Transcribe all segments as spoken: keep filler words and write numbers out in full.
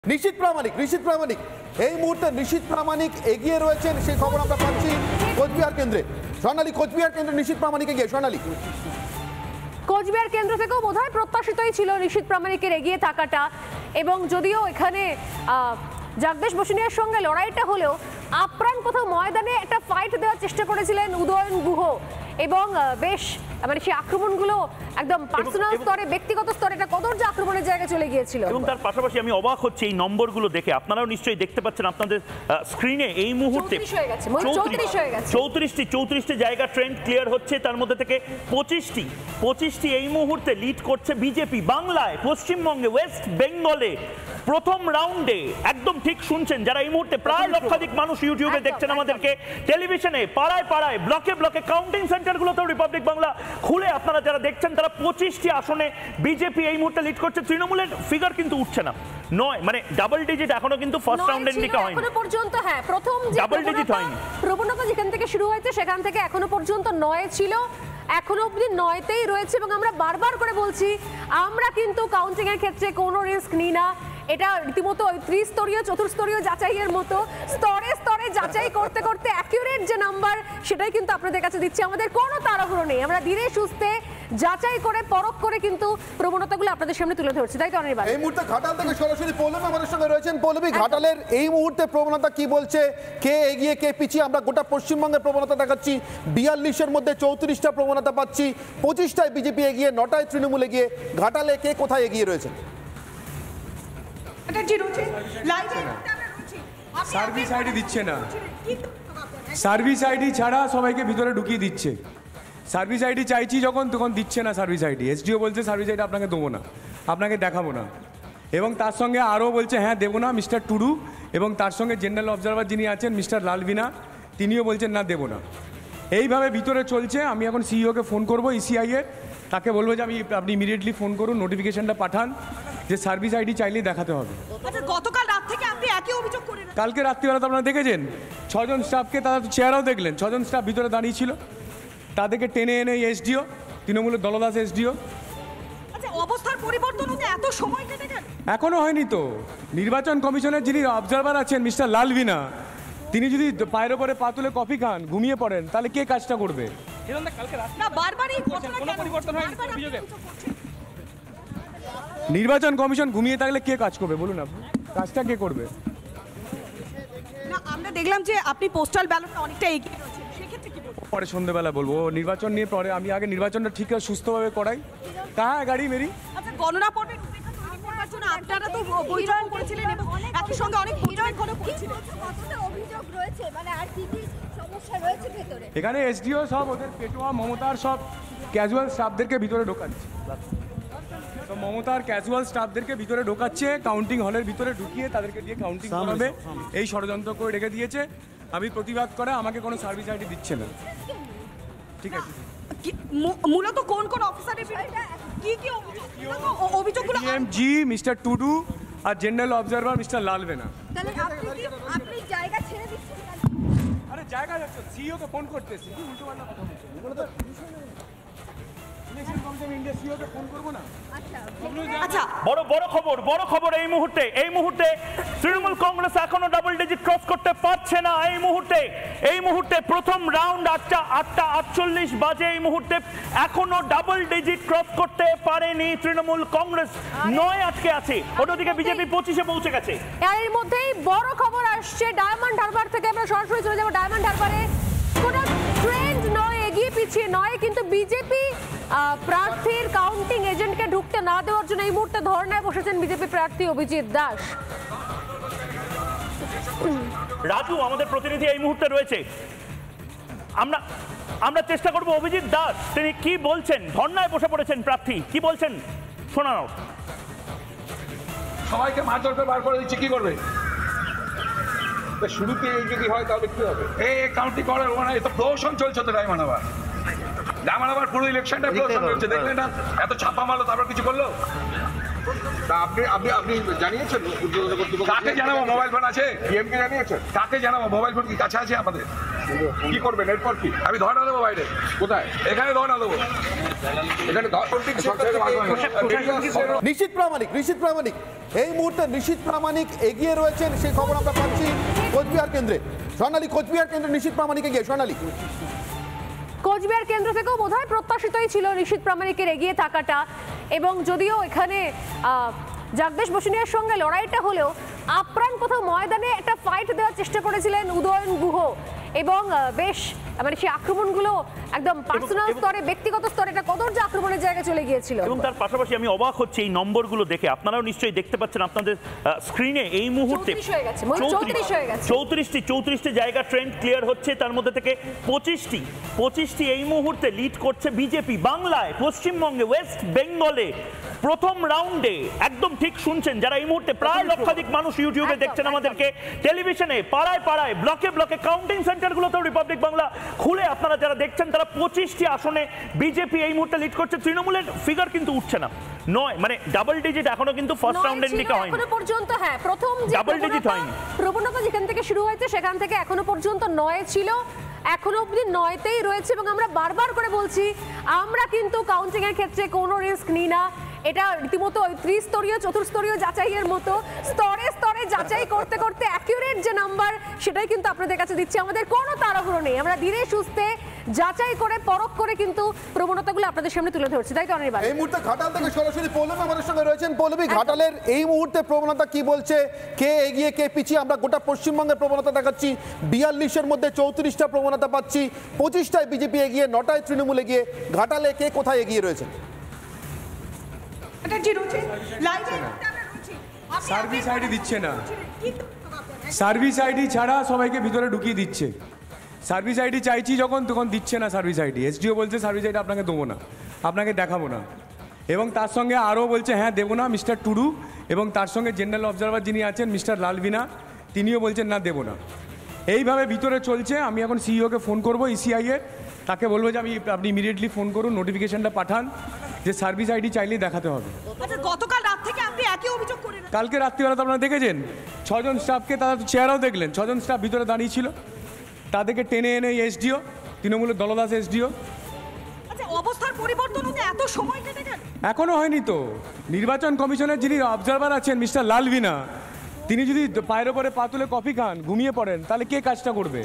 নিশীথ প্রামাণিক নিশীথ প্রামাণিক এই মুহূর্তে নিশীথ প্রামাণিক এগিয়ে রয়েছেন সেই খবর আমরা পাচ্ছি কোচবিহার কেন্দ্রে। স্বর্ণালী, কোচবিহার কেন্দ্রে নিশীথ প্রামাণিক এগিয়ে। স্বর্ণালী, কোচবিহার কেন্দ্র থেকেও বোধহয় প্রত্যাশিতই ছিল নিশীথ প্রামাণিকের এগিয়ে থাকাটা, এবং যদিও এখানে জগদীশ বসুনিয়ার সঙ্গে লড়াইটা হলেও আপ্রাণ কোথাও ময়দানে একটা ফাইট দেওয়ার চেষ্টা করেছিলেন উদয়ন গুহ, এবং বেশ মানে সেই আক্রমণগুলো একদম পার্সোনাল স্তরে, ব্যক্তিগত স্তরে একটা কদর্য আক্রমণের জায়গায় চলে গিয়েছিল। এবং তার পাশাপাশি আমি অবাক হচ্ছি এই নম্বরগুলো দেখে, আপনারাও নিশ্চয়ই দেখতে পাচ্ছেন আপনাদের স্ক্রিনে এই মুহূর্তে চৌত্রিশটি চৌত্রিশটি জায়গা ট্রেন্ড ক্লিয়ার হচ্ছে, তার মধ্যে থেকে পঁচিশটি পঁচিশটি এই মুহূর্তে লিড করছে বিজেপি। বাংলায়, পশ্চিমবঙ্গে, ওয়েস্ট বেঙ্গলে প্রথম রাউন্ডে একদম ঠিক শুনছেন, যারা এই মুহূর্তে প্রায় লক্ষাধিক মানুষ ইউটিউবে দেখছেন আমাদেরকে, টেলিভিশনে, পাড়ায় পাড়ায়, ব্লকে ব্লকে, কাউন্টিং সেন্টারগুলোতেও রিপাবলিক বাংলা খুলে আপনারা যারা দেখছেন, তারা পঁচিশটি আসনে বিজেপি এই মুহূর্তে লিড করছে। তৃণমূলের ফিগার কিন্তু উঠছে না, নয় মানে ডাবল ডিজিট এখনো কিন্তু ফার্স্ট রাউন্ডের দিকে হয়নি এখনো পর্যন্ত। হ্যাঁ, প্রথম যে ডাবল ডিজিট হয়নি, প্রবণতা যেখান থেকে শুরু হয়েছে সেখান থেকে এখনো পর্যন্ত নয় ছিল, এখনো অবধি নয়তেই রয়েছে। এবং আমরা বারবার করে বলছি, আমরা কিন্তু কাউন্টিং এর ক্ষেত্রে কোনো রিস্ক নিই না। এটা রীতিমতো ত্রিস্তরীয় চতুর্স্তরীয় যাচাইয়ের মতো স্তরে স্তরে যাচাই করতে করতে অ্যাকিউরেট যে নাম্বার সেটাই কিন্তু আপনাদের কাছে দিচ্ছি। আমাদের কোনো তাড়াহুড়ো নেই, আমরা ধীরে সুস্থে যাচাই করে পরখ করে কিন্তু প্রবণতাগুলো আপনাদের সামনে তুলে ধরছি, তাই তো? অনির্বাণ, এই মুহূর্তে ঘাটাল থেকে সরাসরি পৌলমী আমাদের সঙ্গে রয়েছেন। পৌলমী, ঘাটালের এই মুহূর্তে প্রবণতা কি বলছে? কে এগিয়ে কে পিছিয়ে? আমরা গোটা পশ্চিমবঙ্গের প্রবণতা দেখাচ্ছি, বিয়াল্লিশের মধ্যে চৌত্রিশটা প্রবণতা পাচ্ছি, পঁচিশটায় বিজেপি এগিয়ে, নটায় তৃণমূল এগিয়ে। ঘাটালে কে কোথায় এগিয়ে রয়েছেন? সার্ভিস আইডি দিচ্ছে না, সার্ভিস আইডি ছাড়া সবাইকে ভিতরে ঢুকিয়ে দিচ্ছে। সার্ভিস আইডি চাইছি যখন, তখন দিচ্ছে না সার্ভিস আইডি। এসডিও বলছে সার্ভিস আইডি আপনাকে দেবো না, আপনাকে দেখাবো না, এবং তার সঙ্গে আরও বলছে হ্যাঁ দেবো না মিস্টার টুডু, এবং তার সঙ্গে জেনারেল অবজারভার যিনি আছেন মিস্টার লালবিনা, তিনিও বলছেন না দেবো না। এইভাবে ভিতরে চলছে। আমি এখন সিইওকে ফোন করবো, ইসিআই এর, তাকে বলবো যে আমি আপনি ইমিডিয়েটলি ফোন করুন, নোটিফিকেশনটা পাঠান যে সার্ভিস আইডি চাইলেই দেখাতে হবে। গতকাল রাত থেকে আপনি একই অভিযোগ করে, কালকে রাত্রিবেলা তো আপনারা দেখেছেন, ছজন স্টাফকে, তারা চেহারাও দেখলেন, ছজন স্টাফ ভিতরে দাঁড়িয়ে ছিল, তাদেরকে টেনে এনে এসডিও, তৃণমূলের দলদাস এসডিও। আচ্ছা, অবস্থার পরিবর্তন হতে এত সময় কেটে গেল? এখনো হয়নি তো। নির্বাচন কমিশনের যিনি অবজারভার আছেন মিস্টার লালবিনা, তিনি যদি পায়ের ওপরে পা তুলে কফি খান, ঘুমিয়ে পড়েন, তাহলে কে কাজটা করবে? নির্বাচন কমিশন ঘুমিয়ে থাকলে কে কাজ করবে বলুন? আপনি কাজটা কে করবে? না, আমরা দেখলাম যে আপনি পোস্টাল ব্যালটটা অনেকটা এগিয়ে রয়েছেন, সেক্ষেত্রে কি বলবো? পরে সন্ধ্যেবেলা বলবো নির্বাচন নিয়ে, পরে আমি আগে নির্বাচনটা ঠিক সুস্থভাবে করাই। কাহা গাড়ি মেরি? আচ্ছা, গণনা পর্বে আপনারা তো বৈঠক করেছিলেন এবং একই সঙ্গে অনেক বৈঠকও করেছিলেন। কতটা অভিযোগ রয়েছে, মানে আর কি কি সমস্যা রয়েছে ভেতরে? এখানে এসডিও সব ওদের পেটোয়া মমতার সব ক্যাজুয়াল স্টাফদেরকে ভিতরে ঢোকাচ্ছে, তো মমতার ক্যাজুয়াল স্টাফদেরকে ভিতরে ঢোকাচ্ছে, কাউন্টিং হলের ভিতরে ঢুকিয়ে তাদেরকে দিয়ে কাউন্টিং করাবে, এই ষড়যন্ত্র করে রেখে দিয়েছে। আমি প্রতিবাদ করে আমাকে কোনো সার্ভিস আইডি দিচ্ছে না। ঠিক আছে, মূলত কোন কোন অফিসারের কি কি অভিযোগগুলো? এমজি মিস্টার টুডু আর জেনারেল অবজারভার মিস্টার লালবেনা। তাহলে আপনি কি আপনি জায়গা ছেড়ে দিচ্ছেন? আরে জায়গা যাচ্ছে, সিইওকে ফোন করতেছি, কি উল্টো পাল্টা কথা বলছেন? এগুলো তো আচ্ছা, বড় বড় খবর, বড় খবর এই মুহূর্তে, এই মুহূর্তে তৃণমূল কংগ্রেস এখনো ডাবল ডিজিট ক্রস করতে পারছে না। এই মুহূর্তে এই মুহূর্তে প্রথম রাউন্ড আটটা আটটা আটচল্লিশ বাজে, এই মুহূর্তে এখনো ডাবল ডিজিট ক্রস করতে পারেনি তৃণমূল কংগ্রেস, নয় আটকে আছে। অন্যদিকে বিজেপি পঁচিশে পৌঁছে গেছে। এর মধ্যেই বড় খবর আসছে ডায়মন্ড হারবার থেকে। আমরা সরাসরি চলে যাবো ডায়মন্ড হারবারে। কোনো ট্রেন্ড নয়, এগিয়ে পিছিয়ে নয়, কিন্তু বিজেপি প্রার্থীর কাউন্টিং এজেন্টকে ঢুকতে না দেওয়ার জন্য এই মুহূর্তে ধর্নায় বসেছেন বিজেপি প্রার্থী অভিজিৎ দাস। রাজু আমাদের প্রতিনিধি এই মুহূর্তে রয়েছে, আমরা আমরা চেষ্টা করব অভিজিৎ দাস তিনি কি বলছেন। ধর্নায় বসে পড়েছেন প্রার্থী, কি বলছেন শোনানো। সবাইকে মারধর করে বার করে দিচ্ছে, কি করবে? শুরুতে এই যদি হয় তাহলে কি হবে? এই কাউন্টি করার মানে এত প্রহসন চলছে তো ডায়মন্ড হারবার, ডায়মন্ড হারবার পুরো ইলেকশনটা প্রহসন হচ্ছে, দেখলেন না? এত ছাপা মারলো, তারপর কিছু করলো? আপনি আপনি আপনি জানিয়েছেন কাকে জানাবো? মোবাইল ফোন আছে, পিএমকে জানিয়েছেন? কাকে জানাবো? মোবাইল ফোন কি কাছে আছে আমাদের? কি করবেন এরপর? কি আমি ধর্ণা দেবো বাইরে? কোথায়? এখানে ধর্ণা দেবো, এখানে। নিশীথ প্রামাণিক নিশীথ প্রামাণিক এই মুহূর্তে নিশীথ প্রামাণিক এগিয়ে রয়েছেন, সেই খবর আমরা পাচ্ছি কোচবিহার কেন্দ্রে। স্বর্ণালী, কোচবিহার কেন্দ্রে নিশীথ প্রামাণিক এগিয়ে। স্বর্ণালী, কোচবিহার কেন্দ্র থেকেও বোধহয় প্রত্যাশিতই ছিল নিশীথ প্রামাণিকের এগিয়ে থাকাটা, এবং যদিও এখানে জগদীশ বসুনিয়ার সঙ্গে লড়াইটা হলেও আপ্রাণ কোথাও ময়দানে একটা ফাইট দেওয়ার চেষ্টা করেছিলেন উদয়ন গুহ, এবং বেশ মানে সেই আক্রমণগুলো একদম পার্সোনাল স্তরে, ব্যক্তিগত স্তরে এটা কদর্য আক্রমণের জায়গায় চলে গিয়েছিল। এবং তার পাশাপাশি আমি অবাক হচ্ছি এই নম্বরগুলো দেখে, আপনারাও নিশ্চয়ই দেখতে পাচ্ছেন আপনাদের স্ক্রিনে এই মুহূর্তে চৌত্রিশটি চৌত্রিশটি জায়গা ট্রেন্ড ক্লিয়ার হচ্ছে, তার মধ্যে থেকে পঁচিশটি পঁচিশটি এই মুহূর্তে লিড করছে বিজেপি। বাংলায়, পশ্চিমবঙ্গে, ওয়েস্ট বেঙ্গলে প্রথম রাউন্ডে, একদম ঠিক শুনছেন, যারা এই মুহূর্তে প্রায় লক্ষাধিক মানুষ ইউটিউবে দেখছেন আমাদেরকে, টেলিভিশনে, পাড়ায় পাড়ায়, ব্লকে ব্লকে, কাউন্টিং সেন্টারগুলোতেও রিপাবলিক বাংলা খুলে আপনারা যারা দেখছেন, তারা পঁচিশটি আসনে বিজেপি এই মুহূর্তে লিড করছে। তৃণমূলের ফিগার কিন্তু উঠছে না, নয় মানে ডাবল ডিজিট এখনো কিন্তু ফার্স্ট রাউন্ডের দিকে হয়নি এখনো পর্যন্ত। হ্যাঁ, প্রথম যে ডাবল ডিজিট হয়নি, প্রবণতা যেখান থেকে শুরু হয়েছে সেখান থেকে এখনো পর্যন্ত নয় ছিল, এখনো অবধি নয়তেই রয়েছে, এবং আমরা বারবার করে বলছি আমরা কিন্তু কাউন্টিং এর ক্ষেত্রে কোনো রিস্ক নিই না। এটা রীতিমতো ত্রিস্তরীয় চতুর্স্তরীয় যাচাইয়ের মতো স্তরে স্তরে যাচাই করতে করতে অ্যাকিউরেট যে নাম্বার সেটাই কিন্তু আপনাদের কাছে দিচ্ছি। আমাদের কোনো তাড়াহুড়ো নেই, আমরা ধীরে সুস্থে যাচাই করে পরখ করে কিন্তু প্রবণতাগুলো আপনাদের সামনে তুলে ধরছি, তাই তো অনির্বাণ? এই মুহূর্তে ঘাটাল থেকে সরাসরি পৌলমী আমাদের সঙ্গে রয়েছেন। পৌলমী, ঘাটালের এই মুহূর্তে প্রবণতা কি বলছে, কে এগিয়ে কে পিছিয়ে? আমরা গোটা পশ্চিমবঙ্গের প্রবণতা দেখাচ্ছি, বিয়াল্লিশের মধ্যে চৌত্রিশটা প্রবণতা পাচ্ছি, পঁচিশটায় বিজেপি এগিয়ে, নটায় তৃণমূল এগিয়ে। ঘাটালে কে কোথায় এগিয়ে রয়েছে? সার্ভিস আইডি দিচ্ছে না, সার্ভিস আইডি ছাড়া সবাইকে ভিতরে ঢুকিয়ে দিচ্ছে। সার্ভিস আইডি চাইছি যখন, তখন দিচ্ছে না সার্ভিস আইডি। এসডিও বলছে সার্ভিস আইডি আপনাকে দেবো না, আপনাকে দেখাবো না, এবং তার সঙ্গে আরও বলছে হ্যাঁ দেবো না মিস্টার টুডু, এবং তার সঙ্গে জেনারেল অবজারভার যিনি আছেন মিস্টার লালবিনা, তিনিও বলছেন না দেবো না। এইভাবে ভিতরে চলছে। আমি এখন সিইওকে ফোন করবো ইসিআই এর, তাকে বলবো যে আমি আপনি ইমিডিয়েটলি ফোন করুন, নোটিফিকেশনটা পাঠান যে সার্ভিস আইডি চাইলেই দেখাতে হবে। গতকাল রাত থেকে আপনি একই অভিযোগ করেন? কালকে রাত্রিবেলা তো আপনারা দেখেছেন, ছজন স্টাফকে, তারা চেহারাও দেখলেন, ছজন স্টাফ ভিতরে দাঁড়িয়ে ছিল, তাদেরকে টেনে এনে এসডিও, তৃণমূলের দলদাস এসডিও। আচ্ছা, অবস্থার পরিবর্তন হতে এত সময় কেটে গেল? এখনো হয়নি তো। নির্বাচন কমিশনের যিনি অবজারভার আছেন মিস্টার লালবিনা, তিনি যদি পায়ের ওপরে পা তুলে কফি খান, ঘুমিয়ে পড়েন, তাহলে কে কাজটা করবে?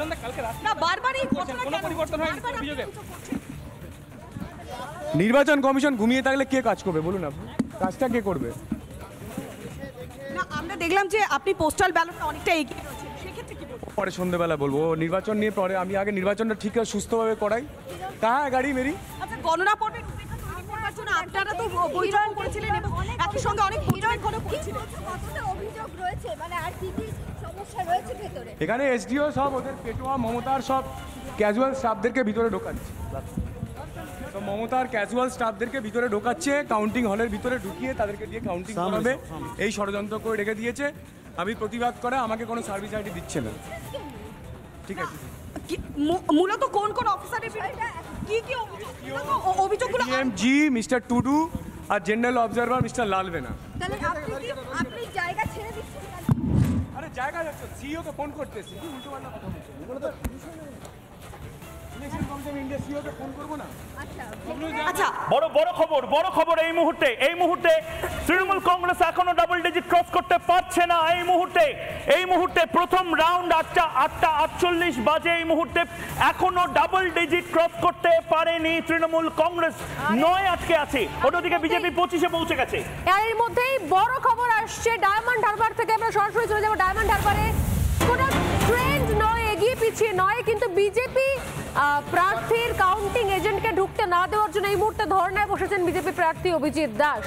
নির্বাচন কমিশন ঘুমিয়ে থাকলে কে কাজ করবে বলুন? আপনি কাজটা কে করবে? না, আমরা দেখলাম যে আপনি পোস্টাল ব্যালটে অনেকটা এগিয়ে রয়েছেন, সেক্ষেত্রে কি বলবো? পরে সন্ধ্যেবেলা বলবো, নির্বাচন নিয়ে পরে। আমি আগে নির্বাচনটা ঠিক সুস্থভাবে করাই। কাহা গাড়ি মেরি? আচ্ছা, গণনা পর্বে আপনারা তো বৈঠক করেছিলেন এবং একই সঙ্গে অনেক বৈঠকগুলো করেছিলেন, কতটা অভিযোগ রয়েছে, মানে আর কি কি সমস্যা রয়েছে ভেতরে? এখানে এসডিও সব ওদের পেটোয়া মমতার সব ক্যাজুয়াল স্টাফদেরকে ভিতরে ঢোকাচ্ছে, তো মমতার ক্যাজুয়াল স্টাফদেরকে ভিতরে ঢোকাচ্ছে, কাউন্টিং হলের ভিতরে ঢুকিয়ে তাদেরকে দিয়ে কাউন্টিং করাবে, এই ষড়যন্ত্র করে রেখে দিয়েছে। আমি প্রতিবাদ করে আমাকে কোনো সার্ভিস আইডি দিচ্ছে না। ঠিক আছে, মূলত কোন কোন অফিসারের বিরুদ্ধে কি কি অভিযোগগুলো? জি মিস্টার টুডু আর জেনারেল অবজারভার মিস্টার লালবেনা। তাহলে আপনি কি আপনি জায়গা ছেড়ে দিচ্ছেন? আরে জায়গা যাচ্ছে, সিইও কে ফোন করতেছি, কি উল্টো পাল্টা কথা বলছো? এগুলো তো ইলেকশন কমিশন ইন্ডিয়া সিইও কে ফোন করব না? আচ্ছা, বড় বড় খবর, বড় খবর এই মুহূর্তে, এই মুহূর্তে তৃণমূল কংগ্রেস এখনো ডাবল ডিজিট ক্রস করতে পারছে না। এই মুহূর্তে এই মুহূর্তে প্রথম রাউন্ড আটটা আটটা আটচল্লিশ বাজে, এই মুহূর্তে এখনো ডাবল ডিজিট ক্রস করতে পারেনি তৃণমূল কংগ্রেস, নয় আটকে আছে, অন্যদিকে বিজেপি পঁচিশে পৌঁছে গেছে। এর মধ্যেই বড় খবর আসছে ডায়মন্ড হারবার থেকে। আমরা সরাসরি চলে যাবো ডায়মন্ড হারবারে। কোনো ট্রেন্ড নয়, এগিয়ে পিছিয়ে নয়, কিন্তু বিজেপি প্রার্থীর কাউন্টিং এজেন্টকে ঢুকতে না দেওয়ার জন্য এই মুহূর্তে ধর্নায় বসেছেন বিজেপি প্রার্থী অভিজিৎ দাস।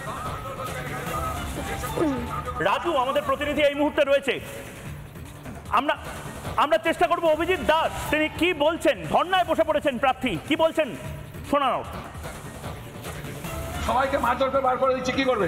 রাজু আমাদের প্রতিনিধি এই মুহূর্তে রয়েছে, আমরা আমরা চেষ্টা করব অভিজিৎ দাস তিনি কি বলছেন। ধর্নায় বসে পড়েছেন প্রার্থী, কি বলছেন শোনানো। সবাইকে মারধর করে বার করে দিচ্ছে, কি করবে?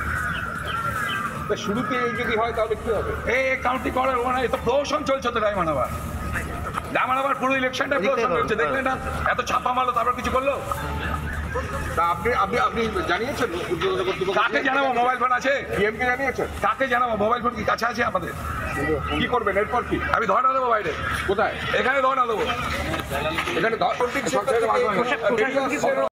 শুরুতে এই যদি হয় তাহলে কি হবে? এই কাউন্টি করার মানে তো প্রহসন চলছে তো রায় মানাবার রায় মানাবার পুরো ইলেকশনটা প্রহসন চলছে, দেখলেন না? এত ছাপা মারলো, তারপর কিছু করলো? আপনি আপনি আপনি জানিয়েছেন কাকে জানাবো? মোবাইল ফোন আছে? ডিএমকে জানিয়েছেন? কাকে জানাবো? মোবাইল ফোন কি কাছে আছে আমাদের? কি করবেন এরপর? কি আমি ধর্ণা দেবো বাইরে? কোথায়? এখানে ধর্ণা দেবো, এখানে